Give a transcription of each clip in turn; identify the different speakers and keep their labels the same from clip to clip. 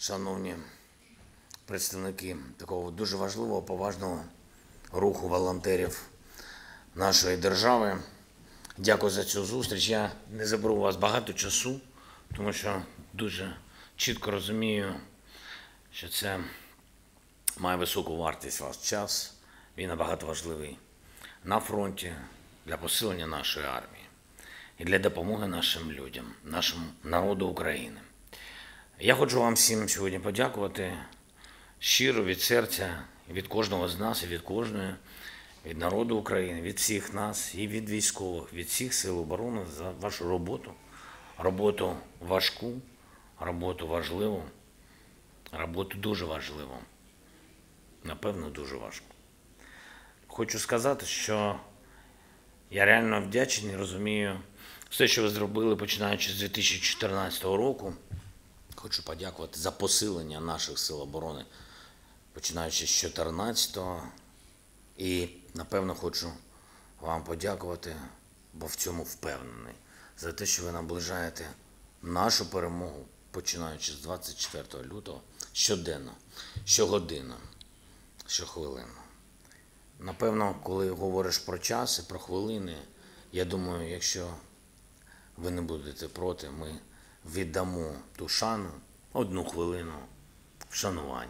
Speaker 1: шановні представники такого дуже важливого, поважного руху волонтерів нашої держави. Дякую за цю зустріч. Я не заберу у вас багато часу, тому що дуже чітко розумію, що це має високу вартість ваш час. Він набагато важливий на фронті для посилення нашої армії і для допомоги нашим людям, нашому народу України. Я хочу вам всім сьогодні подякувати щиро від серця, від кожного з нас і від кожної, від народу України, від всіх нас і від військових, від всіх сил оборони за вашу роботу. Роботу важку, роботу важливу, роботу дуже важливу. Напевно, дуже важко. Хочу сказати, що я реально вдячний, розумію все, що ви зробили, починаючи з 2014 року. Хочу подякувати за посилення наших сил оборони, починаючи з 2014-го. І, напевно, хочу вам подякувати, бо в цьому впевнений, за те, що ви наближаєте нашу перемогу, починаючи з 24 лютого, щоденно, щогодину, щохвилину. Напевно, коли говориш про час і про хвилини, я думаю, якщо ви не будете проти, ми віддамо ту шану, 1 хвилину вшанування.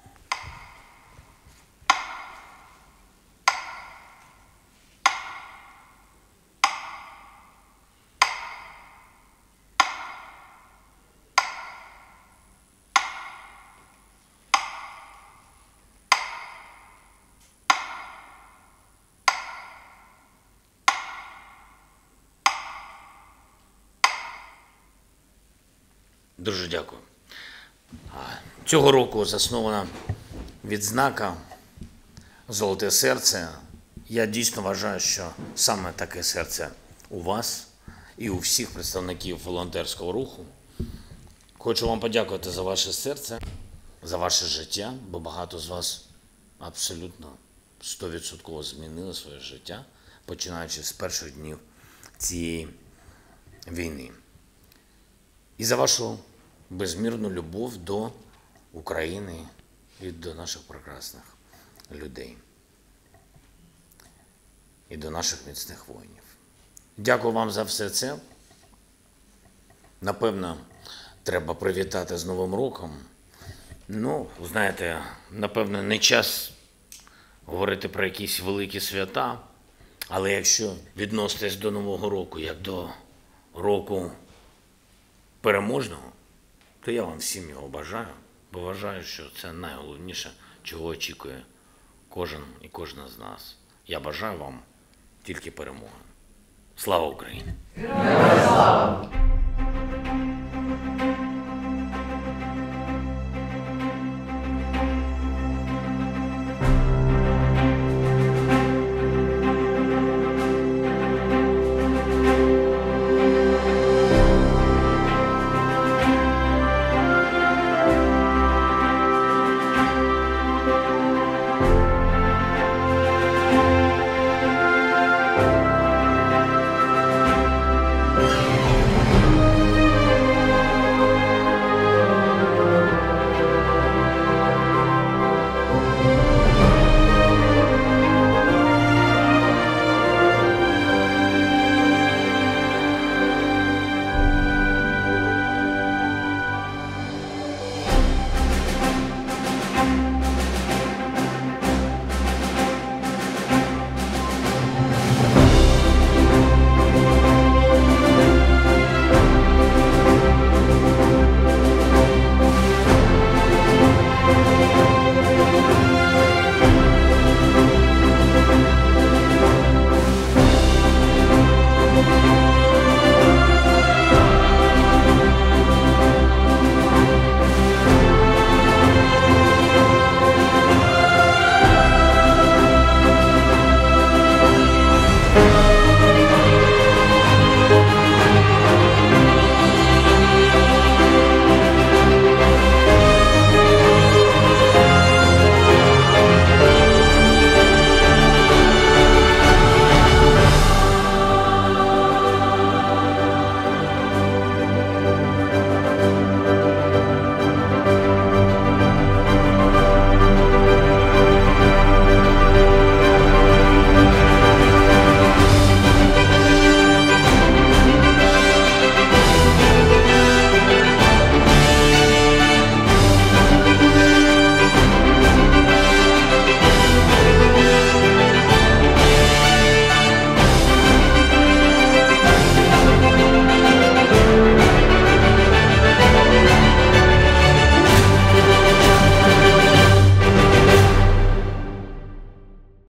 Speaker 1: Дуже дякую. Цього року заснована відзнака «Золоте серце». Я дійсно вважаю, що саме таке серце у вас і у всіх представників волонтерського руху. Хочу вам подякувати за ваше серце, за ваше життя, бо багато з вас абсолютно 100% змінили своє життя, починаючи з перших днів цієї війни. І за вашу безмірну любов до України і до наших прекрасних людей. І до наших міцних воїнів. Дякую вам за все це. Напевно, треба привітати з Новим роком. Ну, знаєте, напевно, не час говорити про якісь великі свята, але якщо відноситись до Нового року, як до року переможного, то я вам всім його бажаю, бо вважаю, що це найголовніше, чого очікує кожен і кожна з нас. Я бажаю вам тільки перемоги. Слава Україні!
Speaker 2: Героям слава!